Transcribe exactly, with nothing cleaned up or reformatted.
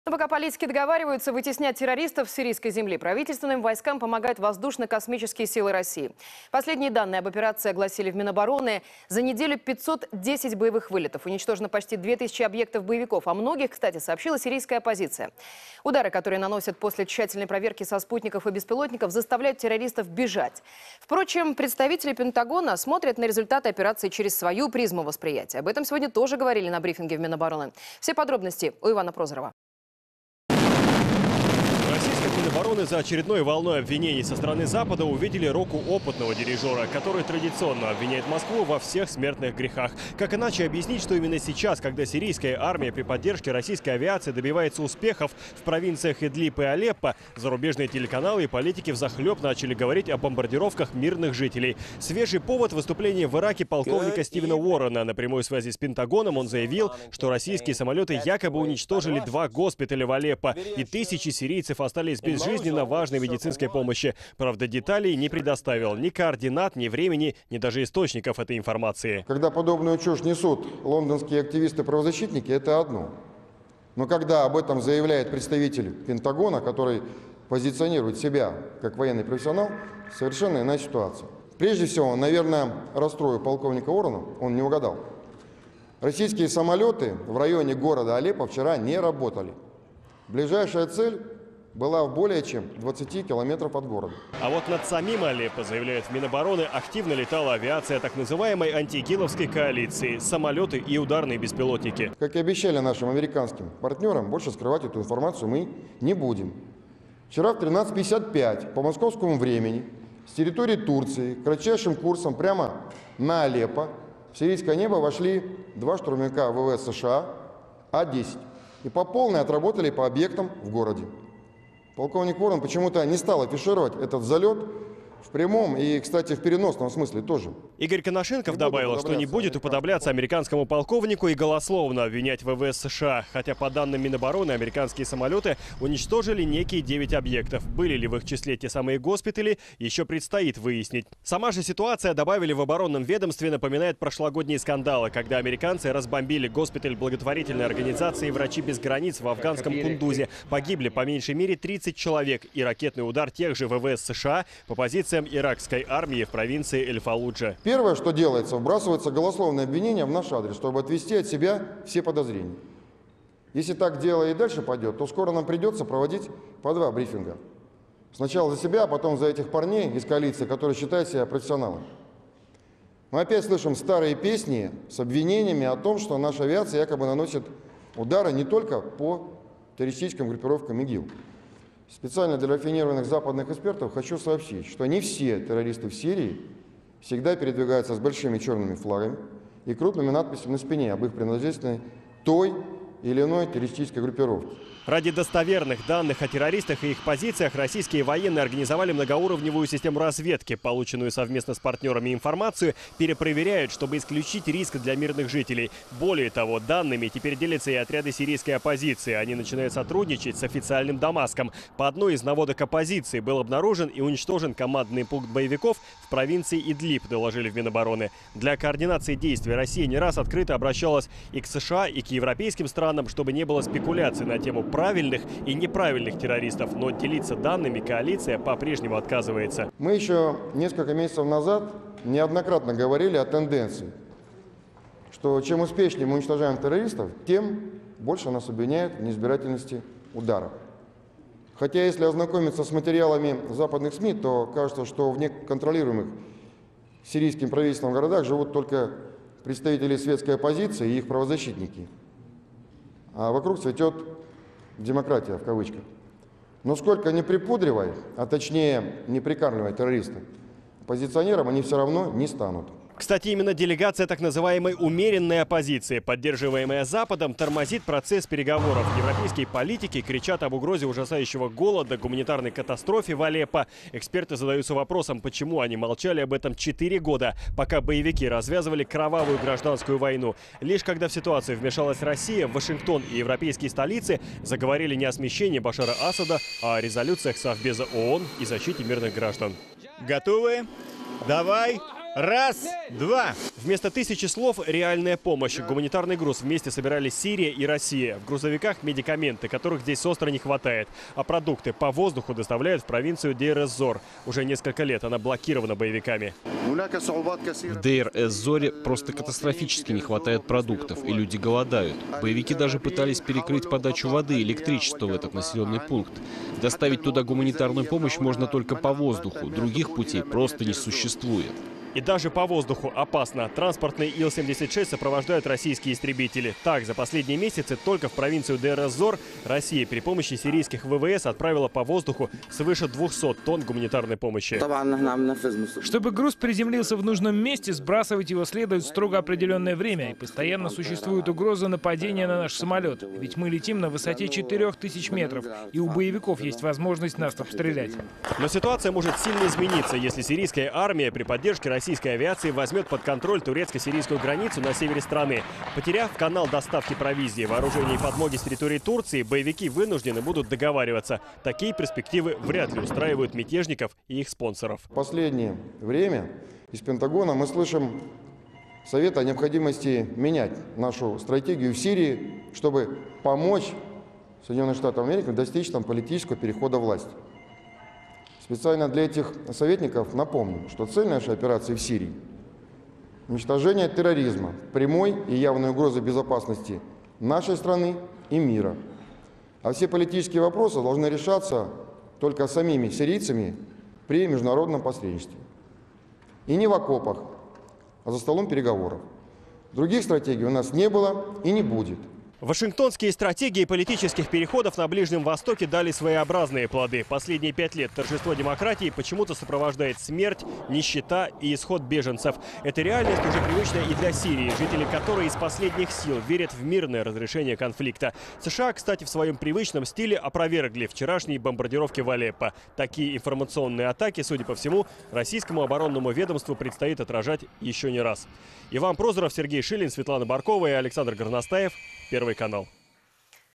Но пока политики договариваются вытеснять террористов с сирийской земли, правительственным войскам помогают воздушно-космические силы России. Последние данные об операции огласили в Минобороны. За неделю пятьсот десять боевых вылетов. Уничтожено почти две тысячи объектов боевиков. О многих, кстати, сообщила сирийская оппозиция. Удары, которые наносят после тщательной проверки со спутников и беспилотников, заставляют террористов бежать. Впрочем, представители Пентагона смотрят на результаты операции через свою призму восприятия. Об этом сегодня тоже говорили на брифинге в Минобороны. Все подробности у Ивана Прозорова. Минобороны за очередной волной обвинений со стороны Запада увидели руку опытного дирижера, который традиционно обвиняет Москву во всех смертных грехах. Как иначе объяснить, что именно сейчас, когда сирийская армия при поддержке российской авиации добивается успехов в провинциях Идлиб и Алеппо, зарубежные телеканалы и политики взахлеб начали говорить о бомбардировках мирных жителей. Свежий повод — выступление в Ираке полковника Стивена Уоррена. На прямой связи с Пентагоном он заявил, что российские самолеты якобы уничтожили два госпиталя в Алеппо, и тысячи сирийцев остались без жизненно важной медицинской помощи. Правда, деталей не предоставил ни координат, ни времени, ни даже источников этой информации. Когда подобную чушь несут лондонские активисты-правозащитники, это одно. Но когда об этом заявляет представитель Пентагона, который позиционирует себя как военный профессионал, совершенно иная ситуация. Прежде всего, наверное, расстрою полковника Уоррена, он не угадал. Российские самолеты в районе города Алеппо вчера не работали. Ближайшая цель была в более чем двадцати километрах от города. А вот над самим Алеппо, заявляют в Минобороны, активно летала авиация так называемой антиигиловской коалиции, самолеты и ударные беспилотники. Как и обещали нашим американским партнерам, больше скрывать эту информацию мы не будем. Вчера в тринадцать пятьдесят пять по московскому времени с территории Турции кратчайшим курсом прямо на Алеппо в сирийское небо вошли два штурмовика ВВС США А десять и по полной отработали по объектам в городе. Полковник Уоррен почему-то не стал афишировать этот залет в прямом и, кстати, в переносном смысле тоже. Игорь Коношенков добавил, что не будет уподобляться американскому полковнику и голословно обвинять ВВС США. Хотя, по данным Минобороны, американские самолеты уничтожили некие девять объектов. Были ли в их числе те самые госпитали, еще предстоит выяснить. Сама же ситуация, добавили в оборонном ведомстве, напоминает прошлогодние скандалы, когда американцы разбомбили госпиталь благотворительной организации «Врачи без границ» в афганском Кундузе. Погибли по меньшей мере тридцать человек. И ракетный удар тех же ВВС США по позициям иракской армии в провинции Эль-Фаллуджа. Первое, что делается, вбрасывается голословное обвинение в наш адрес, чтобы отвести от себя все подозрения. Если так дело и дальше пойдет, то скоро нам придется проводить по два брифинга. Сначала за себя, а потом за этих парней из коалиции, которые считают себя профессионалами. Мы опять слышим старые песни с обвинениями о том, что наша авиация якобы наносит удары не только по террористическим группировкам ИГИЛ. Специально для рафинированных западных экспертов хочу сообщить, что не все террористы в Сирии всегда передвигаются с большими черными флагами и крупными надписями на спине об их принадлежности той или иной террористической группировке. Ради достоверных данных о террористах и их позициях российские военные организовали многоуровневую систему разведки. Полученную совместно с партнерами информацию перепроверяют, чтобы исключить риск для мирных жителей. Более того, данными теперь делятся и отряды сирийской оппозиции. Они начинают сотрудничать с официальным Дамаском. По одной из наводок оппозиции был обнаружен и уничтожен командный пункт боевиков в провинции Идлиб, доложили в Минобороны. Для координации действий Россия не раз открыто обращалась и к США, и к европейским странам, чтобы не было спекуляций на тему правильных и неправильных террористов, но делиться данными коалиция по-прежнему отказывается. Мы еще несколько месяцев назад неоднократно говорили о тенденции, что чем успешнее мы уничтожаем террористов, тем больше нас обвиняют в неизбирательности ударов. Хотя если ознакомиться с материалами западных СМИ, то кажется, что в неконтролируемых сирийским правительством городах живут только представители светской оппозиции и их правозащитники. А вокруг цветет демократия, в кавычках. Но сколько не припудривай, а точнее не прикармливай террористов, оппозиционерам они все равно не станут. Кстати, именно делегация так называемой умеренной оппозиции, поддерживаемая Западом, тормозит процесс переговоров. Европейские политики кричат об угрозе ужасающего голода, гуманитарной катастрофе в Алеппо. Эксперты задаются вопросом, почему они молчали об этом четыре года, пока боевики развязывали кровавую гражданскую войну. Лишь когда в ситуацию вмешалась Россия, Вашингтон и европейские столицы заговорили не о смещении Башара Асада, а о резолюциях Совбеза ООН и защите мирных граждан. Готовы? Давай! Раз, два. Вместо тысячи слов реальная помощь. Гуманитарный груз вместе собирали Сирия и Россия. В грузовиках медикаменты, которых здесь остро не хватает. А продукты по воздуху доставляют в провинцию Дейр-эз-Зор. Уже несколько лет она блокирована боевиками. В Дейр-эз-Зоре просто катастрофически не хватает продуктов, и люди голодают. Боевики даже пытались перекрыть подачу воды и электричества в этот населенный пункт. Доставить туда гуманитарную помощь можно только по воздуху. Других путей просто не существует. И даже по воздуху опасно. Транспортный Ил семьдесят шесть сопровождают российские истребители. Так, за последние месяцы только в провинцию Дейр-эз-Зор Россия при помощи сирийских ВВС отправила по воздуху свыше двухсот тонн гуманитарной помощи. Чтобы груз приземлился в нужном месте, сбрасывать его следует в строго определенное время. И постоянно существует угроза нападения на наш самолет. Ведь мы летим на высоте четырёх тысяч метров, и у боевиков есть возможность нас обстрелять. Но ситуация может сильно измениться, если сирийская армия при поддержке российской авиации возьмет под контроль турецко-сирийскую границу на севере страны. Потеряв канал доставки провизии, вооружения и подмоги с территории Турции, боевики вынуждены будут договариваться. Такие перспективы вряд ли устраивают мятежников и их спонсоров. В последнее время из Пентагона мы слышим совет о необходимости менять нашу стратегию в Сирии, чтобы помочь Соединенным Штатам Америки достичь там политического перехода власти. Специально для этих советников напомню, что цель нашей операции в Сирии – уничтожение терроризма, прямой и явной угрозы безопасности нашей страны и мира. А все политические вопросы должны решаться только самими сирийцами при международном посредничестве. И не в окопах, а за столом переговоров. Других стратегий у нас не было и не будет. Вашингтонские стратегии политических переходов на Ближнем Востоке дали своеобразные плоды. Последние пять лет торжество демократии почему-то сопровождает смерть, нищета и исход беженцев. Эта реальность уже привычна и для Сирии, жители которой из последних сил верят в мирное разрешение конфликта. США, кстати, в своем привычном стиле опровергли вчерашние бомбардировки в Алеппо. Такие информационные атаки, судя по всему, российскому оборонному ведомству предстоит отражать еще не раз. Иван Прозоров, Сергей Шилин, Светлана Баркова и Александр Горностаев. Первый канал.